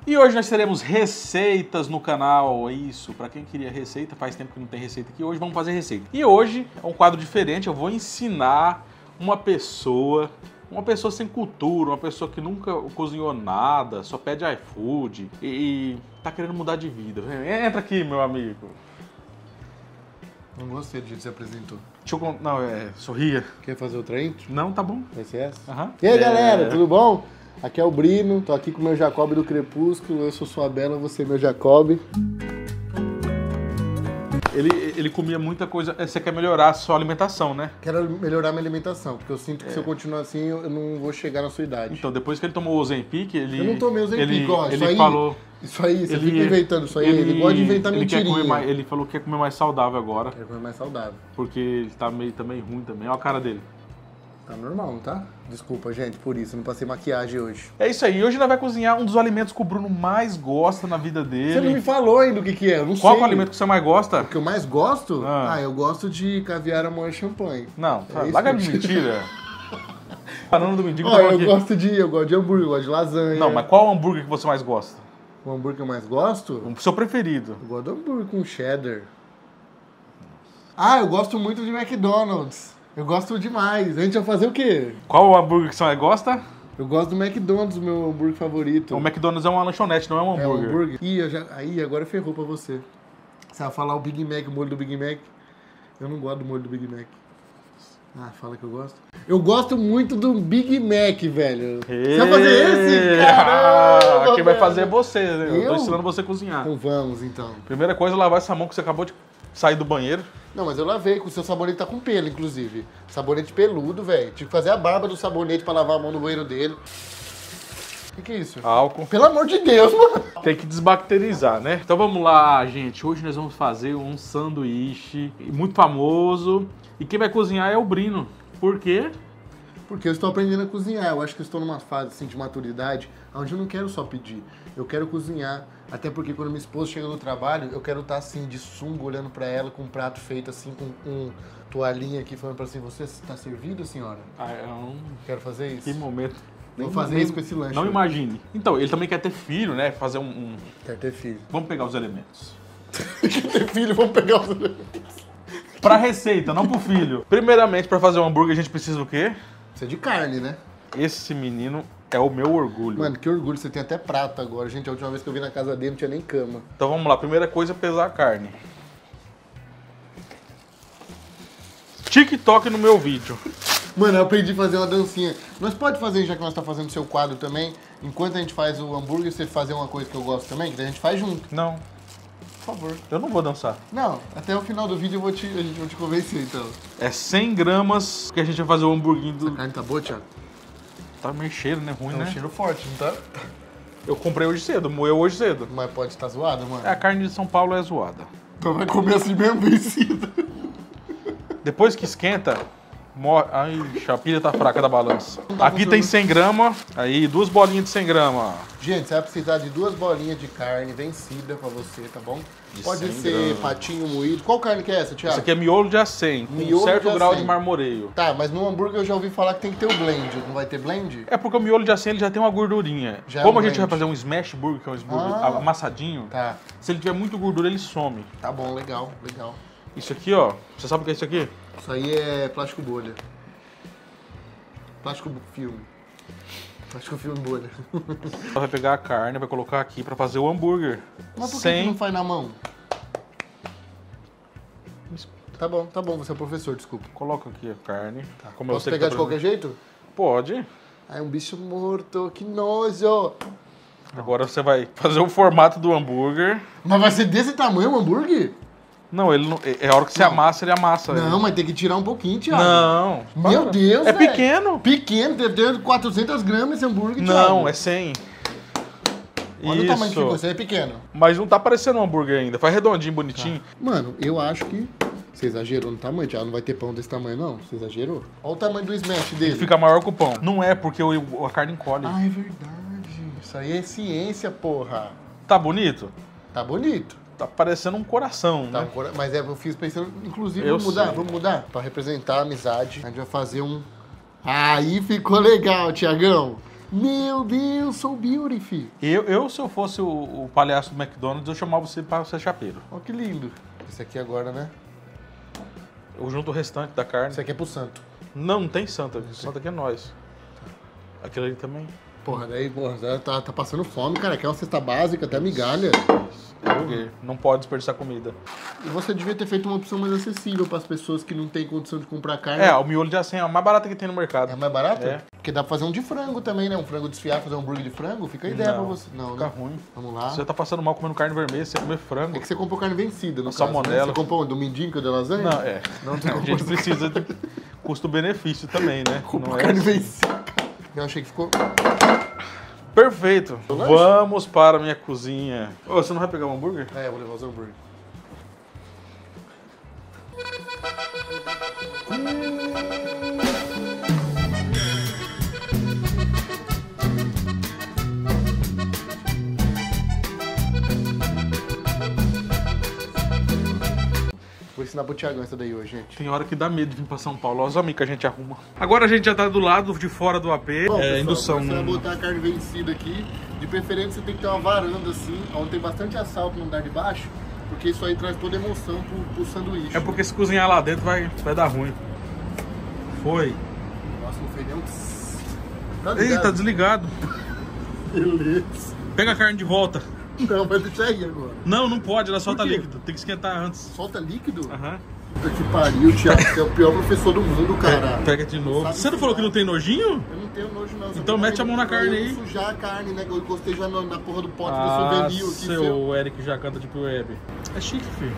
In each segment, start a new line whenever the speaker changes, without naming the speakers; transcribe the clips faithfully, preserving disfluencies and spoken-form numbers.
E hoje nós teremos receitas no canal, é isso. Pra quem queria receita, faz tempo que não tem receita aqui, hoje vamos fazer receita. E hoje é um quadro diferente, eu vou ensinar uma pessoa, uma pessoa sem cultura, uma pessoa que nunca cozinhou nada, só pede iFood e, e tá querendo mudar de vida. Entra aqui, meu amigo.
Não gostei do jeito que você apresentou.
Deixa eu... Não, é... Sorria.
Quer fazer outra intro?
Não, tá bom.
Vai ser essa?
Uhum.
E aí,
é...
galera, tudo bom? Aqui é o Brino, tô aqui com o meu Jacob do Crepúsculo, eu sou sua Bela, você é meu Jacob.
Ele, ele comia muita coisa... Você quer melhorar a sua alimentação, né?
Quero melhorar minha alimentação, porque eu sinto que
é.
se eu continuar assim, eu não vou chegar na sua idade.
Então, depois que ele tomou o Ozempic, ele...
Eu não tomei o Ozempic,
ele,
ó,
ele
isso aí...
falou...
Isso aí, você
ele,
fica inventando isso aí,
ele,
ele gosta de inventar
ele
mentirinha.
Quer comer mais, ele falou que quer comer mais saudável agora.
Quer comer mais saudável.
Porque ele tá meio, tá meio ruim também, olha a cara dele.
Tá normal, não tá? Desculpa, gente, por isso, eu não passei maquiagem hoje.
É isso aí, hoje nós vai cozinhar um dos alimentos que o Bruno mais gosta na vida dele.
Você não me falou ainda o que que é, eu não
Qual
sei.
é o alimento que você mais gosta?
O que eu mais gosto?
Ah,
ah eu gosto de caviar, amor e champanhe.
Não,
é
larga de
isso.
mentira. Falando do mendigo,
Ó, eu gosto de, eu gosto de hambúrguer, eu gosto de lasanha.
Não, mas qual hambúrguer que você mais gosta?
O hambúrguer que eu mais gosto?
O seu preferido?
Eu gosto do hambúrguer com cheddar. Ah, eu gosto muito de McDonald's. Eu gosto demais. A gente vai fazer o quê?
Qual o hambúrguer que você mais gosta?
Eu gosto do McDonald's, meu hambúrguer favorito.
O McDonald's é uma lanchonete, não é um hambúrguer.
É um hambúrguer. Ih, eu já... Aí, agora ferrou pra você. Você vai falar o Big Mac, o molho do Big Mac. Eu não gosto do molho do Big Mac. Ah, fala que eu gosto. Eu gosto muito do Big Mac, velho.
Ei,
você vai fazer esse? Caramba,
quem vai
velho.
fazer é você, né? Eu,
Eu?
tô ensinando você a cozinhar.
Então vamos, então.
Primeira coisa é lavar essa mão que você acabou de sair do banheiro.
Não, mas eu lavei, com o seu sabonete tá com pelo, inclusive. Sabonete peludo, velho. Tive que fazer a barba do sabonete pra lavar a mão no banheiro dele. O que, que é isso?
Álcool.
Pelo amor de Deus, mano.
Tem que desbacterizar, né? Então vamos lá, gente. Hoje nós vamos fazer um sanduíche muito famoso. E quem vai cozinhar é o Brino. Por quê?
Porque eu estou aprendendo a cozinhar. Eu acho que eu estou numa fase assim, de maturidade onde eu não quero só pedir. Eu quero cozinhar. Até porque quando minha esposa chega no trabalho, eu quero estar assim, de sunga, olhando pra ela, com um prato feito assim, com um toalhinha aqui, falando pra assim, você está servido, senhora?
Ah, é um...
Quero fazer isso.
Que momento.
Vou fazer isso com esse lanche.
Não
né?
imagine. Então, ele também quer ter filho, né? Fazer um... um...
Quero ter filho.
Vamos pegar os elementos.
Quer ter filho, vamos pegar os elementos.
Pra receita, não pro filho. Primeiramente, pra fazer um hambúrguer, a gente precisa do quê?
Isso é de carne, né?
Esse menino é o meu orgulho.
Mano, que orgulho, você tem até prato agora. Gente, a última vez que eu vi na casa dele não tinha nem cama.
Então vamos lá, primeira coisa é pesar a carne. TikTok no meu vídeo.
Mano, eu aprendi a fazer uma dancinha. Nós pode fazer, já que nós tá fazendo seu quadro também, enquanto a gente faz o hambúrguer, você fazer uma coisa que eu gosto também, que a gente faz junto.
Não,
Por favor.
eu não vou dançar.
Não, até o final do vídeo eu vou te, a gente vai te convencer, então.
É cem gramas que a gente vai fazer o hambúrguer do...
A carne tá boa, Thiago?
Tá meio cheiro, né? Ruim,
Tá um
né?
cheiro forte, não tá?
Eu comprei hoje cedo, moeu hoje cedo.
Mas pode estar zoada, mano.
É, a carne de São Paulo é zoada.
Então vai comer assim mesmo, vencido.
Depois que esquenta, morre... Ai, a pilha tá fraca da balança. Aqui tem cem gramas, aí duas bolinhas de cem gramas.
Gente, você vai precisar de duas bolinhas de carne vencida pra você, tá bom?
De
Pode
cem
ser
gramas.
patinho moído. Qual carne que é essa, Thiago?
Isso aqui é miolo de acém, com
Miolo
um certo
de
grau
acém.
de marmoreio.
Tá, mas no hambúrguer eu já ouvi falar que tem que ter o blend. Não vai ter blend?
É porque o miolo de acém ele já tem uma gordurinha.
Já é
Como
um
a gente vai
blend.
fazer um smash burger, que é um hambúrguer
Ah.
amassadinho,
Tá,
se ele tiver muito gordura, ele some.
tá bom, legal, legal.
Isso aqui, ó, você sabe o que é isso aqui?
Isso aí é plástico bolha. Plástico filme. Plástico filme bolha.
Você vai pegar a carne, vai colocar aqui pra fazer o hambúrguer.
Mas por que,
sem...
que não faz na mão? Tá bom, tá bom, você é o professor, desculpa.
Coloca aqui a carne. Tá. Como
Posso
eu sei que
pegar
tá
de qualquer jeito?
Pode.
Ah, é um bicho morto, que nojo.
Agora você vai fazer o formato do hambúrguer.
Mas vai ser desse tamanho o hambúrguer?
Não, ele não... É a hora que você
Não.
amassa, ele amassa.
Não,
ele.
mas tem que tirar um pouquinho, Thiago.
Não.
Meu
Para.
Deus,
É
velho.
pequeno.
Pequeno, deve ter quatrocentas gramas esse hambúrguer, Thiago.
Não, é cem.
Olha
Isso.
o tamanho que ficou, você é pequeno.
Mas não tá parecendo um hambúrguer ainda. Faz redondinho, bonitinho.
Mano, eu acho que você exagerou no tamanho, Thiago. Não vai ter pão desse tamanho, não. Você exagerou. Olha o tamanho do smash dele.
Ele fica maior que o pão. Não é porque o- a carne encolhe.
Ah, é verdade. Isso aí é ciência, porra.
Tá bonito?
Tá bonito.
Tá parecendo um coração,
Tá,
né?
cora- mas é, eu fiz pensando, inclusive,
Eu
vamos mudar,
sei.
vamos mudar. Pra representar a amizade, a gente vai fazer um... Aí ficou legal, Thiagão. Meu Deus, sou beautiful.
Eu, eu, se eu fosse o, o palhaço do McDonald's, eu chamava você para ser chapeiro.
Olha que lindo. Esse aqui agora, né?
Eu junto o restante da carne.
Esse aqui é pro santo.
Não, não tem santa. Santa aqui é nós. Aquilo ali também.
Porra, daí, porra, tá, tá passando fome, cara. Quer uma cesta básica, até migalha.
Porque não pode desperdiçar comida.
E você devia ter feito uma opção mais acessível para as pessoas que não têm condição de comprar carne.
É, o miolho de acém é a mais barata que tem no mercado.
É mais barato?
É.
Porque dá pra fazer um de frango também, né? Um frango desfiado, fazer um hambúrguer de frango. Fica a ideia
Não,
pra você. Não,
Fica
né?
ruim.
Vamos lá.
Você tá passando mal comendo carne vermelha, você comer frango.
É que você comprou carne vencida, no
A
caso, né?
salmonela.
Você comprou do mindinho de lasanha?
Não, é.
Não, você
A
comprou
gente precisa de custo-benefício também, né?
comprou
Não é
carne
assim.
vencida. Eu achei que ficou...
Perfeito.
Tô lanche?
Vamos para a minha cozinha. Ô, você não vai pegar um hambúrguer?
É, eu vou levar os hambúrguer. Vou ensinar pro Thiagão essa daí hoje, gente.
Tem hora que dá medo de vir pra São Paulo. Olha os amigos que a gente arruma. Agora a gente já tá do lado de fora do A P.
Bom,
é,
pessoal,
indução.
Você vai
Não...
botar a carne vencida aqui. De preferência você tem que ter uma varanda assim, onde tem bastante assalto no andar de baixo, porque isso aí traz toda a emoção pro, pro sanduíche.
É porque se cozinhar lá dentro vai, vai dar ruim. Foi.
Nossa, não fez nenhum... Tá
Ei,
ligado?
tá desligado.
Beleza.
Pega a carne de volta.
Não, vai deixar aí agora.
Não, não pode, ela solta
quê?
líquido. Tem que esquentar antes.
Solta líquido?
Aham.
Puta que pariu, Thiago. Você é o pior professor do mundo, cara.
Pega de novo.
Sabe
Você não falou que não tem nojinho?
Eu não tenho nojo, não.
Então mete a mão na carne aí.
Eu vou sujar a carne, né? Eu gostei já na, na porra do pote do
Ah,
souvenir aqui,
seu
seu.
Eric já canta de web. É chique, filho.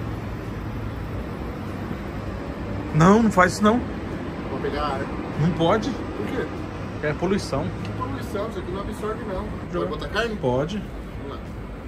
Não, não faz isso não.
Vou pegar ar.
Não pode.
Por quê?
É poluição.
Que poluição, isso aqui não absorve, não. Vai botar carne?
Pode.
Vamos lá.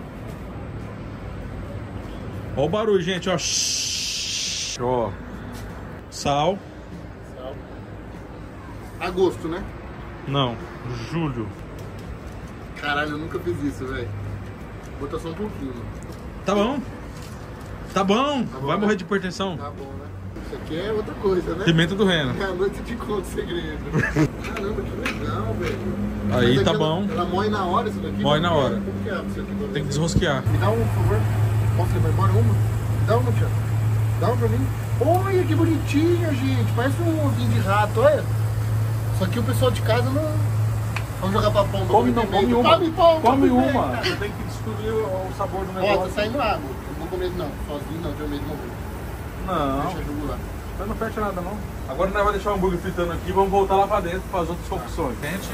Ó o barulho, gente, ó. Ó. Sal.
Sal. Agosto, né?
Não. Julho.
Caralho, eu nunca fiz isso, velho. Vou botar só um pouquinho.
Tá bom. Tá bom.
Tá bom,
Vai
né?
morrer de hipertensão.
Tá bom, né? Isso aqui é outra coisa, né?
Pimenta do reino.
É a noite de conto segredo. Caramba, que legal, velho.
Aí
Mas
tá
aqui
bom.
Ela, ela moe na hora isso daqui?
Moe na
Como que
hora.
é? Como que é isso aqui pra
Tem que
ver?
desrosquear.
Me dá um, por favor. Posso levar embora uma? Dá uma, Thiago. Dá uma pra mim. Olha que bonitinha, gente. Parece um ovinho de rato, olha. Só que o pessoal de casa não... Vamos jogar pra pomba.
Come, não, come uma.
Come, pomba,
Come
come
uma.
bem.
Você tem que descobrir o sabor do
Ó, tá
negócio.
saindo água. Eu vou comer, não. Sozinho não, tenho medo de morrer.
Não.
Deixa eu jugular.
Mas não fecha nada, não. Agora nós vamos deixar o hambúrguer fritando aqui e vamos voltar lá pra dentro para as outras opções. Gente.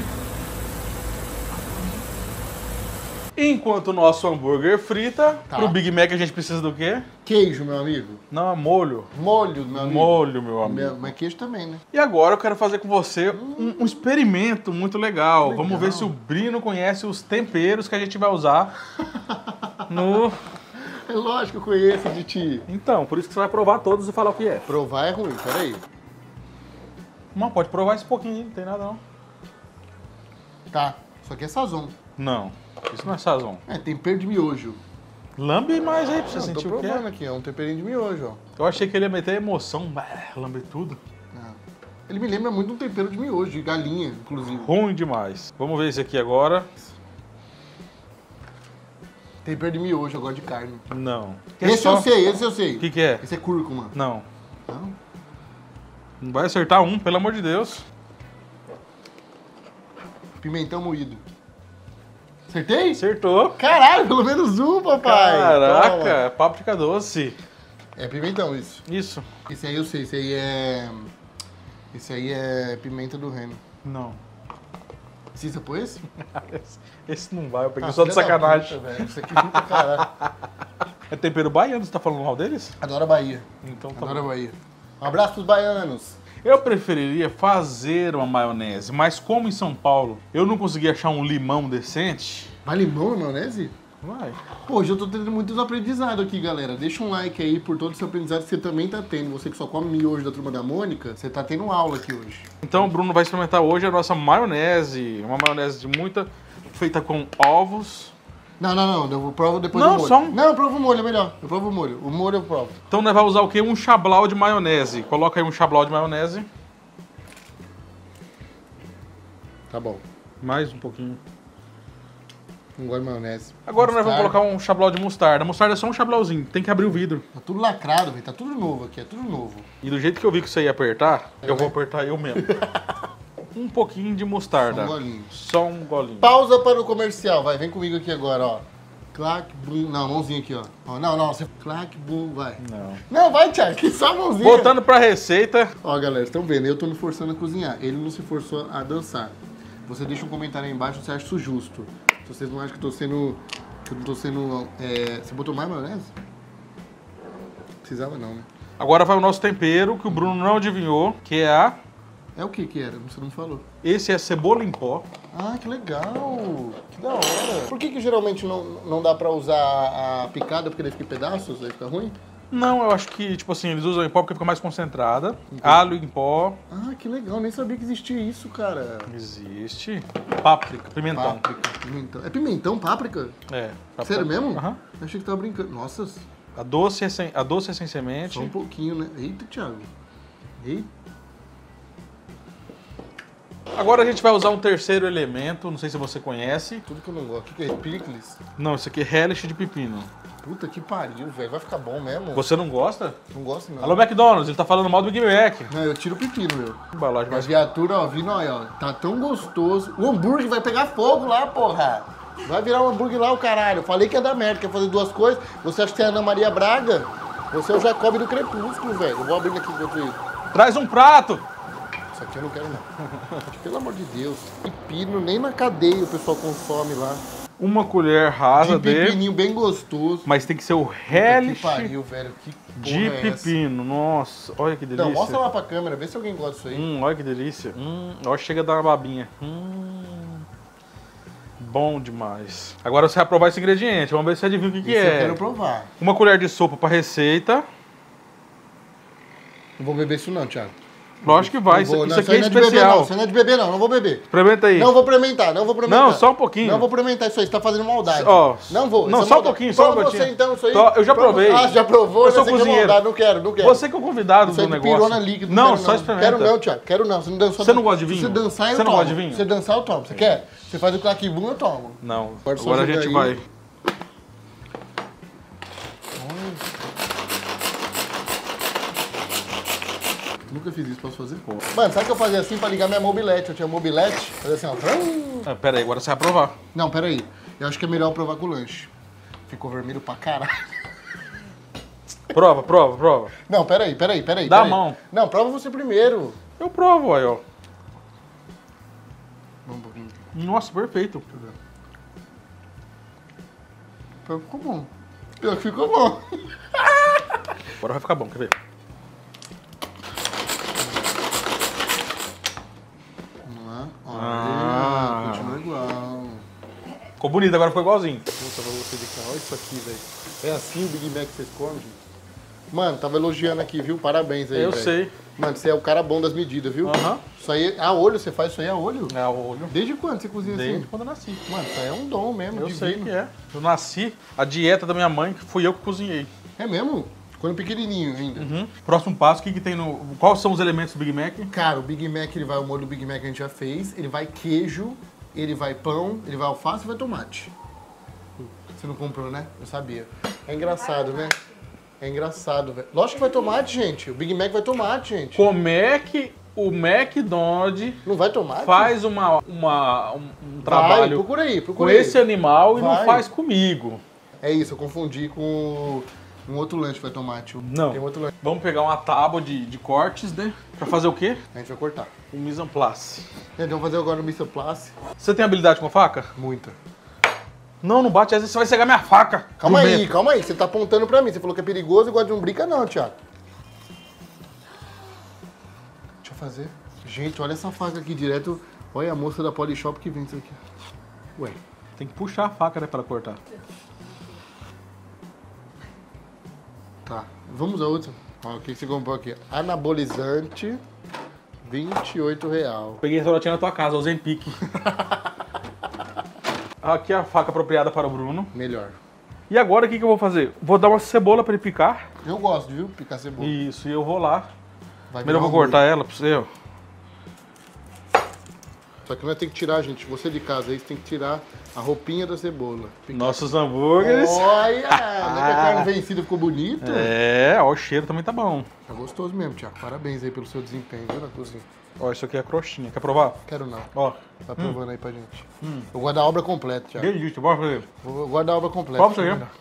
Enquanto o nosso hambúrguer frita,
Tá.
pro Big Mac a gente precisa do quê?
Queijo, meu amigo.
Não, é molho.
Molho, meu amigo.
Molho, meu amigo.
Meu- Mas queijo também, né?
E agora eu quero fazer com você um, um experimento muito legal.
Legal.
Vamos ver se o Brino conhece os temperos que a gente vai usar no...
É lógico que eu conheço de ti.
Então, por isso que você vai provar todos e falar o que é.
Provar é ruim, peraí.
Não, pode provar esse pouquinho aí, não tem nada não.
Tá, isso aqui é sazon.
Não, isso não é sazon.
É, tempero de miojo.
Lambe mais aí pra você
Não, tô
sentir o que
provando
é.
aqui, é um temperinho de miojo, ó.
Eu achei que ele ia meter emoção, bah, lamber tudo.
Ah. Ele me lembra muito de um tempero de miojo, de galinha, inclusive.
Ruim demais. Vamos ver esse aqui agora.
Tempero de miojo, agora de carne.
Não.
Esse eu sei, esse eu sei.
O que que é?
Esse é cúrcuma.
Não.
Não?
Não vai acertar um, pelo amor de Deus.
Pimentão moído. Acertei?
Acertou.
Caralho, pelo menos um, papai.
Caraca,
Toma.
páprica doce.
É pimentão isso.
Isso.
Esse aí eu sei, esse aí é... Esse aí é pimenta do reino.
Não.
Precisa pôr esse?
Esse, esse não vai, eu peguei
Ah,
só de
filha da
sacanagem.
puta, velho. Isso aqui é pra caralho.
É tempero baiano, você tá falando mal deles?
Adoro a Bahia.
Então tá
Adoro a
bom.
Bahia. Um abraço pros baianos.
Eu preferiria fazer uma maionese, mas como em São Paulo eu não consegui achar um limão decente,
Vai limão na maionese?
vai.
Pô, hoje eu tô tendo muitos aprendizados aqui, galera. Deixa um like aí por todo esse aprendizado que você também tá tendo. Você que só come miojo da Turma da Mônica, você tá tendo aula aqui hoje.
Então o Bruno vai experimentar hoje a nossa maionese, uma maionese de muita, feita com ovos.
Não, não, não. Eu provo depois
Não,
do molho.
só um-
Não, eu provo o molho, é melhor. Eu provo o molho. O molho eu provo.
Então nós vamos usar o quê? Um chablau de maionese. Coloca aí um chablau de maionese.
Tá bom.
Mais um pouquinho.
Não gosto de maionese.
Agora nós
Mostarda.
vamos colocar um chablau de mostarda. A mostarda é só um chablauzinho, tem que abrir o vidro.
Tá tudo lacrado, velho. Tá tudo novo aqui, é tudo novo.
E do jeito que eu vi que você ia apertar,
É,
eu vou
né?
apertar eu mesmo. Um pouquinho de mostarda.
Só um golinho.
Só um golinho.
Pausa para o comercial, vai. Vem comigo aqui agora, ó. Clac, bum. Não, mãozinha aqui, ó. ó não, não. Você... Clac, bum, vai.
Não.
Não, vai, Thiago. Que só a mãozinha.
Voltando pra receita.
Ó, galera, estão vendo? Eu tô me forçando a cozinhar. Ele não se forçou a dançar. Você deixa um comentário aí embaixo se você acha isso justo. Se vocês não acham que eu tô sendo... Que eu não tô sendo... É... Você botou mais maionese? Precisava não, né?
Agora vai o nosso tempero, que o Bruno não adivinhou, que é a...
É o que que era? Você não me falou.
Esse é cebola em pó.
Ah, que legal! Que da hora! Por que que geralmente não, não dá pra usar a picada porque ele fica em pedaços? Aí fica ruim?
Não, eu acho que, tipo assim, eles usam em pó porque fica mais concentrada. Alho em pó.
Ah, que legal! Nem sabia que existia isso, cara.
Existe. Páprica, pimentão.
Páprica, pimentão. É pimentão, páprica?
É. páprica.
Sério mesmo?
Aham.
Eu achei que tava brincando. Nossa,
A doce, é sem, a doce é sem semente.
só um pouquinho, né? Eita, Thiago. Eita.
Agora a gente vai usar um terceiro elemento, não sei se você conhece.
Tudo que eu não gosto. O que que é? Picles?
Não, isso aqui é relish de pepino.
Puta que pariu, velho. Vai ficar bom mesmo.
Você não gosta?
Não gosto, não.
Alô, McDonald's, ele tá falando mal do Big Mac.
Não, eu tiro o pepino, meu.
Embalagem
A
mais...
viatura, ó, vindo aí, ó. Tá tão gostoso. O hambúrguer vai pegar fogo lá, porra. Vai virar um hambúrguer lá, o caralho. Eu falei que ia dar merda, quer fazer duas coisas. Você acha que é a Ana Maria Braga? Você é o Jacob do Crepúsculo, velho. Eu vou abrir aqui enquanto isso.
Traz um prato!
Isso aqui eu não quero, não. Pelo amor de Deus. Pepino, nem na cadeia o pessoal consome lá.
Uma colher rasa
De
de...
pepininho bem gostoso.
Mas tem que ser o
Puta que
relish
pariu, velho. Que
de
porra é essa?
pepino. Nossa, olha que delícia.
Não, mostra lá pra câmera, vê se alguém gosta disso aí.
Hum, olha que delícia. Hum, ó, chega a dar uma babinha. Hum, bom demais. Agora você vai provar esse ingrediente. Vamos ver se você adivinha o que, que
Esse eu
é.
quero provar.
Uma colher de sopa para receita.
Não vou beber isso não, Thiago.
Lógico que vai.
Não vou,
Isso,
não,
isso aqui é
não de beber,
especial.
não. Isso aí não é de beber, não. Não vou beber.
Experimenta aí.
Não vou experimentar, não vou experimentar.
Não, só um pouquinho.
Não vou experimentar isso aí, você tá fazendo maldade.
Ó,
não vou.
não,
isso é
só um
maldade.
pouquinho, só um
Prova
gotinho.
você então, isso aí.
Tó- eu já
Prova-
provei.
Ah, já provou?
Eu sou
Essa aqui é
cozinheiro.
maldade, não quero, não quero.
Você que é o convidado
Isso aí
do
de
negócio.
pirona líquido.
Não,
quero,
só experimenta.
Quero não, Thiago. Quero não. Você não, dança,
Você não gosta de vinho?
Se você dançar, eu
Você não
tomo.
gosta de vinho?
Se você dançar, eu tomo. Você quer? Você faz o claquibum, eu tomo.
Não.
Agora só
Agora a
jogar
gente
aí.
vai.
Nunca fiz isso, posso fazer? Mano, sabe o que eu fazia assim pra ligar minha mobilete? Eu tinha mobilete, fazia assim, ó. Vrum.
Ah, pera aí, agora você vai provar.
Não, pera aí. Eu acho que é melhor provar com o lanche. Ficou vermelho pra caralho.
Prova, prova, prova.
Não, pera aí, pera aí, pera aí.
Dá
pera
a mão.
aí. Não, prova você primeiro.
Eu provo aí, ó.
Vamos um pouquinho.
Nossa, perfeito.
Ficou bom. Pior que ficou bom.
Agora vai ficar bom, quer ver?
Vamos lá. Olha,
Ah.
continua igual.
Ficou bonito, agora ficou igualzinho.
Puta, pra você de cá. Olha isso aqui, velho. É assim o Big Mac que vocês comem, gente? Mano, tava elogiando aqui, viu? Parabéns aí,
Eu
velho.
sei.
Mano, você é o cara bom das medidas, viu?
Aham.
Isso aí, a olho, você faz isso aí a olho?
É o olho.
Desde quando você cozinha
Desde
assim?
quando eu nasci.
Mano, isso aí é um dom mesmo,
Eu
divino.
sei que é. Eu nasci, a dieta da minha mãe, que fui eu que cozinhei.
É mesmo? Quando pequenininho ainda.
Uhum. Próximo passo, o que, que tem no... Quais são os elementos do Big Mac?
Cara, o Big Mac, ele vai, o molho do Big Mac que a gente já fez, ele vai queijo, ele vai pão, ele vai alface e vai tomate. Você não comprou, né? Eu sabia. É engraçado, né? É engraçado, velho. Lógico que vai tomate, gente. O Big Mac vai tomate, gente.
Como é que o McDonald's
Não vai tomate?
faz uma, uma, um, um
Vai,
trabalho
procura aí,
com
procura aí.
esse animal e não
Vai.
faz comigo?
É isso, eu confundi com um outro lanche que vai tomate.
Não.
Tem um outro lanche.
Vamos pegar uma tábua de, de cortes, né? Pra fazer o quê?
A gente vai cortar.
O mise en place.
Então vamos fazer agora o Mister Place.
Você tem habilidade com faca?
Muita.
Não, não bate, às vezes você vai cegar minha faca.
Calma aí,
Jumento.
calma aí. Você tá apontando pra mim. Você falou que é perigoso e gosta de um brinca não, Thiago. Deixa eu fazer. Gente, olha essa faca aqui direto. Olha a moça da Polishop que vende isso aqui. Ué.
Tem que puxar a faca, né, pra cortar.
Tá. Vamos a outra. Ó, o que você comprou aqui? Anabolizante, vinte e oito reais.
Peguei essa latinha na tua casa, usei pique. Aqui é a faca apropriada para o Bruno.
Melhor.
E agora o que, que eu vou fazer? Vou dar uma cebola para ele picar.
Eu gosto, viu? Picar cebola.
Isso, e eu vou lá.
Vai
Primeiro eu
virar
vou
um
cortar ela pra você, ó.
Só que nós temos que tirar, gente, você de casa aí, você tem que tirar a roupinha da cebola. Fica...
Nossos hambúrgueres.
Olha! Não é que a carne vencida ficou bonito?
É, ó, o cheiro também tá bom.
Tá gostoso mesmo, Thiago. Parabéns aí pelo seu desempenho, viu, na cozinha.
Ó, isso aqui é crostinha. Quer provar?
Quero não.
Ó.
Tá provando hum. aí pra gente.
Hum.
Eu guardo a obra completa, Thiago.
Delícia, bora fazer.
Vou guardar a obra completa.
Prova isso aí.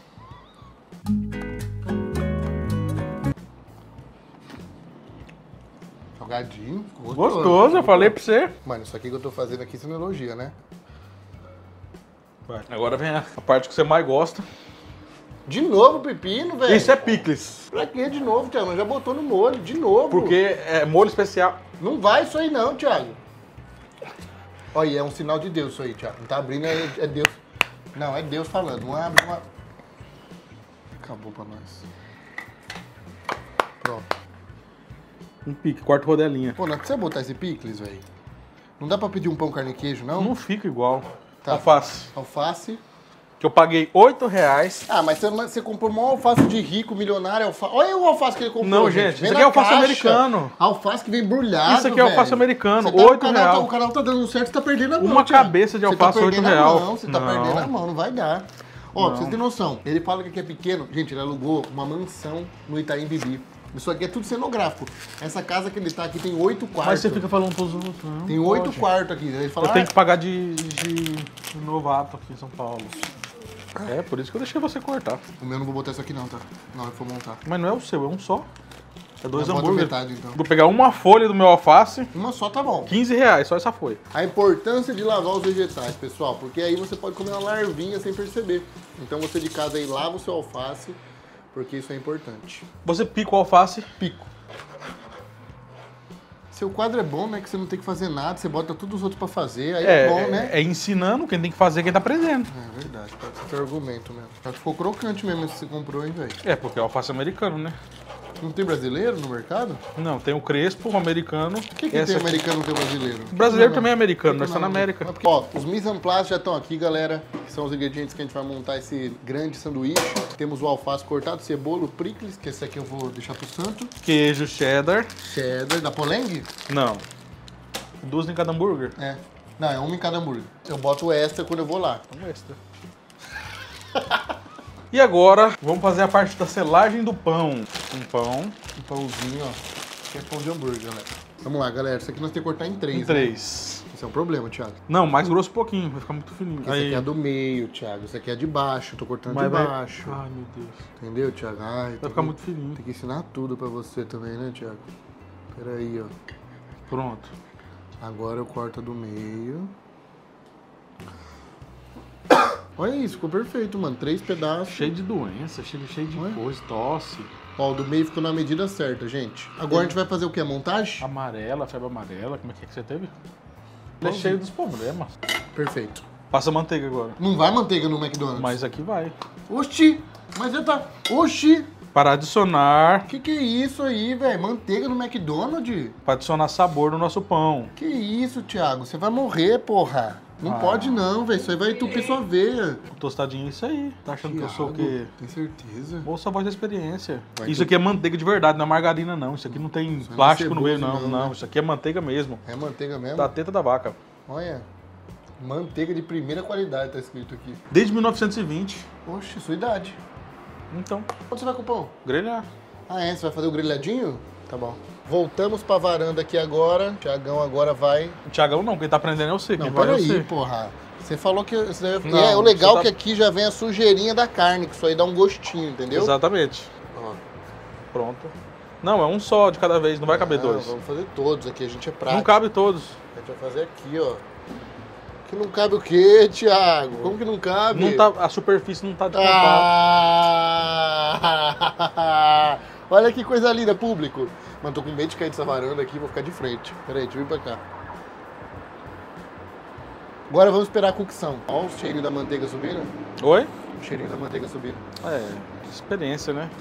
Salgadinho.
Gostoso, gostoso eu falei pra você.
Mano, isso aqui que eu tô fazendo aqui, você não elogia, né?
Vai. Agora vem a parte que você mais gosta.
De novo pepino, velho.
Isso é picles.
Pra quê de novo, Thiago? Já botou no molho, de novo.
Porque é molho especial.
Não vai isso aí não, Thiago. Olha, é um sinal de Deus isso aí, Thiago. Não tá abrindo, é, é Deus. Não, é Deus falando. Não abre, não abre. Acabou pra nós. Pronto.
Um pique, quarto rodelinha.
Pô, não precisa botar esse picles, velho. Não dá pra pedir um pão carne e queijo, não?
Não fica igual.
Tá.
Alface.
Alface.
Que eu paguei oito reais.
Ah, mas você, você comprou uma alface de rico, milionário, alface. Olha o alface que ele comprou.
Não, gente, isso aqui é alface americano.
Alface que vem embrulhado.
Isso aqui é alface americano,
tá,
oito
reais. Tá, o canal tá dando certo, você tá perdendo a mão.
Uma
Thiago.
cabeça de alface, oito reais.
Você tá perdendo a mão, não vai dar. Ó, pra vocês terem noção, ele fala que aqui é pequeno. Gente, ele alugou uma mansão no Itaim Bibi. Isso aqui é tudo cenográfico. Essa casa que ele tá aqui tem oito quartos.
Mas você fica falando pros outros. Não
tem oito quartos aqui. Ele fala,
eu tenho que pagar de, de, de novato aqui em São Paulo. É, por isso que eu deixei você cortar.
O meu não vou botar isso aqui não, tá? Na hora que for montar.
Mas não é o seu, é um só. É dois
eu
hambúrgueres.
Metade, então.
Vou pegar uma folha do meu alface.
Uma só tá bom.
quinze reais, só essa folha.
A importância de lavar os vegetais, pessoal, porque aí você pode comer uma larvinha sem perceber. Então você de casa aí lava o seu alface, porque isso é importante.
Você pica o alface?
Pico. Seu quadro é bom, né? Que você não tem que fazer nada, você bota todos os outros pra fazer, aí é, é bom, né?
É ensinando, quem tem que fazer, quem tá aprendendo.
É verdade, pode ser teu argumento mesmo. Acho que ficou crocante mesmo esse que você comprou, hein, velho?
É, porque é alface americano, né?
Não tem brasileiro no mercado?
Não, tem o Crespo, o americano.
O que, que tem
aqui...
americano e tem brasileiro?
O brasileiro também é americano, nós estamos na América.
Porque, ó, os mise en place já estão aqui, galera, que são os ingredientes que a gente vai montar esse grande sanduíche. Temos o alface cortado, cebola, o prickles, que esse aqui eu vou deixar pro santo.
Queijo cheddar.
Cheddar, da Poleng?
Não. Duas em cada hambúrguer?
É. Não, é uma em cada hambúrguer. Eu boto o extra quando eu vou lá.
Um extra. E agora, vamos fazer a parte da selagem do pão. Um pão.
Um pãozinho, ó. Que é pão de hambúrguer, galera. Vamos lá, galera. Isso aqui nós temos que cortar em três,
Em três.
Né? Isso é um problema, Thiago.
Não, mais grosso um pouquinho. Vai ficar muito fininho.
Esse
Aí.
aqui é do meio, Thiago. Esse aqui é de baixo. Tô cortando
Mas
de
vai...
baixo.
Ai, meu Deus.
Entendeu, Thiago? Ai,
vai ficar
que...
muito fininho.
Tem que ensinar tudo pra você também, né, Thiago? Pera aí, ó.
Pronto.
Agora eu corto do meio. Olha isso, ficou perfeito, mano. Três pedaços.
Cheio de doença, cheio, cheio de
Ué?
coisa, tosse.
Ó, o do meio ficou na medida certa, gente. Agora a gente vai fazer o que? A montagem?
Amarela, febre amarela. Como é que, é que você teve? Ele é
Pãozinho.
cheio dos problemas.
Perfeito.
Passa manteiga agora.
Não vai manteiga no McDonald's?
Mas aqui vai.
Oxi! Mas já tá... Oxi!
Para adicionar...
Que que é isso aí, velho? Manteiga no McDonald's?
Para adicionar sabor no nosso pão.
Que isso, Thiago? Você vai morrer, porra. Não
Ah.
pode não, velho. Isso aí vai entupir sua veia.
Tostadinho é isso aí. Tá achando que eu sou o
Thiago,
quê?
Tem certeza?
Ouça a voz da experiência.
Vai
isso
tu-
aqui é manteiga de verdade, não é margarina não. Isso aqui não tem
Isso não é
plástico no meio
ceboso,
não.
não,
Não,
né?
isso aqui é manteiga mesmo.
É manteiga mesmo?
Da teta da vaca.
Olha. Manteiga de primeira qualidade tá escrito aqui.
Desde mil novecentos e vinte.
Oxe, sua idade.
Então,
Onde você vai com o pão?
grelhar.
Ah, é? Você vai fazer o grelhadinho? Tá bom. Voltamos pra varanda aqui agora. Tiagão agora vai...
O Thiagão não, quem tá aprendendo é você.
Não,
quem vai é
peraí,
você.
porra. Você falou que... Isso daí...
Não,
e é o legal
você tá-
que aqui já vem a sujeirinha da carne, que isso aí dá um gostinho, entendeu?
Exatamente.
Ó.
Pronto. Não, é um só de cada vez, não vai caber
Não,
dois.
Vamos fazer todos aqui, a gente é prático.
Não cabe todos.
A gente vai fazer aqui, ó. Que não cabe o quê, Thiago? Como que não cabe?
Não tá, a superfície não tá de contato.
Ah! Olha que coisa linda, público. Mano, tô com medo de cair dessa varanda aqui, vou ficar de frente. Pera aí, deixa eu vir pra cá. Agora vamos esperar a cocção. Olha o cheirinho da manteiga subindo.
Oi?
O cheirinho da manteiga subindo.
É, experiência, né?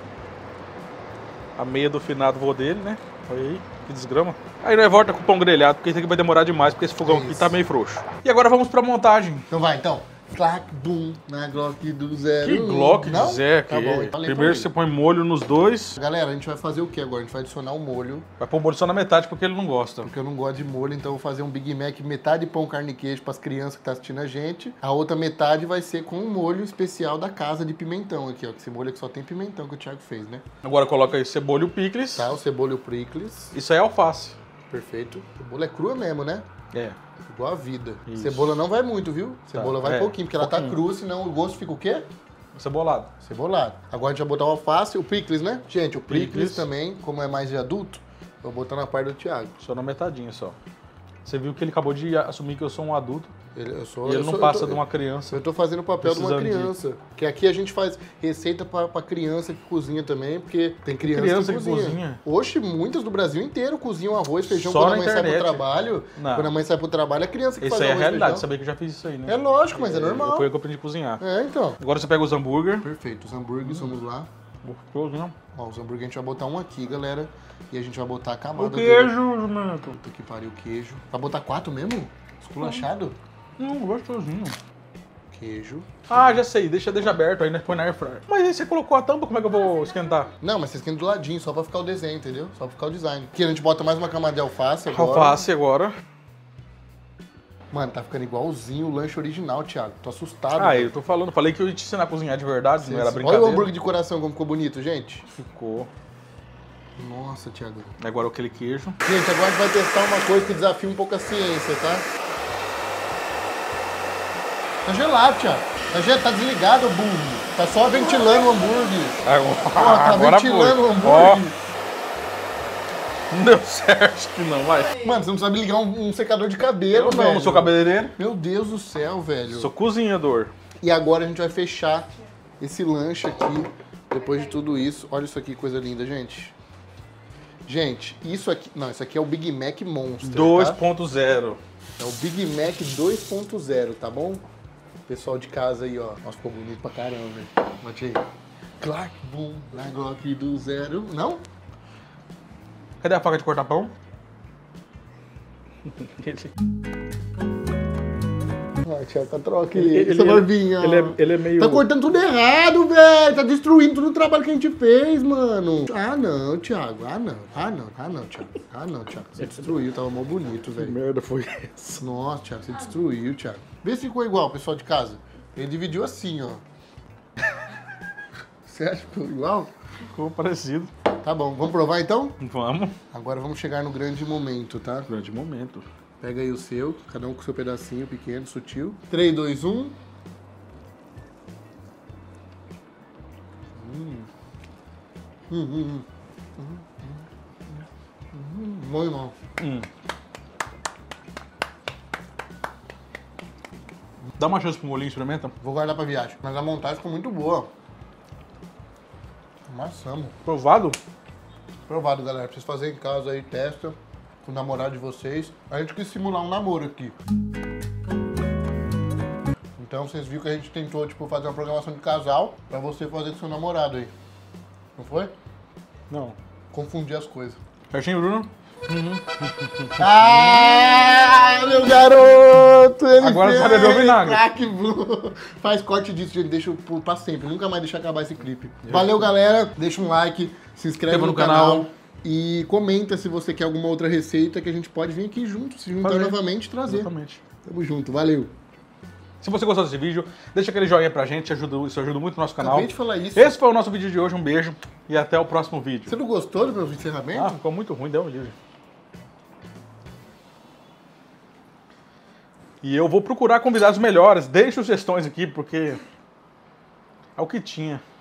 A meia do finado vô dele, né? Olha aí, que desgrama. Aí nós volta com o pão grelhado, porque isso aqui vai demorar demais, porque esse fogão
É
aqui
isso.
tá meio frouxo. E agora vamos pra montagem.
Então vai, então. Clac, boom, na Glock do zero.
Que Glock
Não?
de Zé,
Tá bom, então falei
primeiro
pra
você
ele.
põe molho nos dois.
Galera, a gente vai fazer o que agora? A gente vai adicionar o molho,
Vai pôr o molho só na metade porque ele não gosta.
porque eu não gosto de molho, então eu vou fazer um Big Mac metade pão, carne e queijo pras crianças que tá assistindo a gente. A outra metade vai ser com um molho especial da casa de pimentão aqui, ó. Esse molho aqui só tem pimentão que o Thiago fez, né?
Agora coloca aí cebola e o picles.
Tá, o cebola e o prickles.
Isso aí é alface.
Perfeito. Cebola é crua mesmo, né?
É.
Igual a vida.
Isso.
Cebola não vai muito, viu? Cebola
Tá,
vai
é,
pouquinho, porque ela tá
pouquinho.
crua, senão o gosto fica o quê?
Cebolado.
Cebolado. Agora a gente vai botar o alface e o prickles, né? Gente, o prickles,
Prickles.
também, como é mais de adulto, eu vou botar na parte do Thiago.
Só na metadinha só. Você viu que ele acabou de assumir que eu sou um adulto.
Ele, eu sou,
E ele
eu
não
sou-
passa
eu tô,
de uma criança.
Eu tô fazendo o papel de uma
Precisando de-
criança. Porque aqui a gente faz receita pra, pra criança que cozinha também, porque tem criança,
criança
que,
que
cozinha.
cozinha?
Oxe, muitas do Brasil inteiro cozinham arroz, feijão
Só
quando a
na
mãe sai
internet.
pro trabalho.
Não.
Quando a mãe sai pro trabalho, é a criança que
Isso
faz
aí é a
arroz,
realidade.
feijão.
Sabia que eu já fiz isso aí, né?
É lógico, mas é normal.
Foi eu que aprendi a cozinhar.
É, então.
Agora você pega os hambúrguer.
Perfeito, os hambúrgueres, vamos lá.
Gostoso, né?
Ó, os hambúrgueres a gente vai botar um aqui, galera. E a gente vai botar a camada
O queijo, Jumento.
Puta que pariu, queijo. Vai botar quatro mesmo? Esculachado?
Hum, gostosinho.
Queijo.
Ah, já sei. Deixa, deixa aberto aí, né? Põe na air fryer. Mas aí você colocou a tampa, como é que eu vou esquentar?
Não, mas você esquenta do ladinho, só pra ficar o desenho, entendeu? Só pra ficar o design. Aqui a gente bota mais uma camada de alface agora.
Alface agora.
Mano, tá ficando igualzinho o lanche original, Thiago. Tô assustado.
Ah,
velho.
eu tô falando. Falei que eu ia te ensinar a cozinhar de verdade, não era
Olha
brincadeira.
o hambúrguer de coração como ficou bonito, gente.
Ficou.
Nossa, Thiago.
Agora aquele queijo.
Gente, agora a gente vai testar uma coisa que desafia um pouco a ciência, tá? Tá gelado, Thiago. Tá, gelado, tá desligado o burro. Tá só ventilando o hambúrguer.
Agora,
Ó, tá
agora
ventilando
foi.
o hambúrguer.
Ó, não deu certo que não, vai.
Mano, você não sabe ligar um, um secador de cabelo,
Eu
velho.
não, não sou cabeleireiro.
Meu Deus do céu, velho.
Sou cozinhador.
E agora a gente vai fechar esse lanche aqui, depois de tudo isso. Olha isso aqui, coisa linda, gente. Gente, isso aqui... Não, isso aqui é o Big Mac Monster,
dois
tá?
ponto zero.
É o Big Mac dois ponto zero, tá bom? Pessoal de casa aí, ó. Nossa, ficou bonito pra caramba, velho. Bote aí. Clark, boom, na Glock do zero. Não?
Cadê a faca de cortar pão?
Ah, Thiago, tá troca
Ele-
aí.
ele-
Essa barbinha, ó.
ele é- ele é meio-
Tá cortando tudo errado, velho. Tá destruindo todo o trabalho que a gente fez, mano. Ah, não, Thiago. Ah, não. Ah, não. Ah, não, Thiago. Ah, não, Thiago. Você destruiu. Tava mó bonito, velho.
merda foi essa?
Nossa, Thiago, você destruiu, Thiago. Vê se ficou igual, pessoal de casa. Ele dividiu assim, ó. Você acha que ficou igual?
Ficou parecido.
Tá bom, vamos provar então?
Vamos.
Agora vamos chegar no grande momento, tá?
Grande momento.
Pega aí o seu, cada um com o seu pedacinho pequeno, sutil. três, dois, um. Hum. Hum, hum, hum. Hum, hum, hum. Bom, irmão.
Hum. Dá uma chance pro molinho, experimenta.
Vou guardar pra viagem. Mas a montagem ficou muito boa. Amassamos.
Provado?
Provado, galera. Pra vocês fazerem em casa aí, testa com o namorado de vocês. A gente quis simular um namoro aqui. Então vocês viram que a gente tentou, tipo, fazer uma programação de casal pra você fazer com seu namorado aí. Não foi?
Não.
Confundir as coisas.
Certinho, Bruno?
Ah, meu garoto! Ele
Agora
fez.
você vai beber o vinagre.
Craque, Blue. Faz corte disso, gente. Deixa por- pra sempre. Nunca mais deixa acabar esse clipe. Valeu, galera. Deixa um like, se inscreve
Inscreva
no,
no
canal.
canal.
E comenta se você quer alguma outra receita que a gente pode vir aqui junto, se juntar
Fazer.
novamente e trazer.
Exatamente.
Tamo junto. Valeu.
Se você gostou desse vídeo, deixa aquele joinha pra gente, ajuda, isso ajuda muito o nosso canal.
Acabei de falar isso.
Esse foi o nosso vídeo de hoje, um beijo e até o próximo vídeo.
Você não gostou do meu
Ah,
encerramento?
ficou muito ruim, deu um livro. E eu vou procurar convidados melhores, deixe sugestões aqui, porque é o que tinha.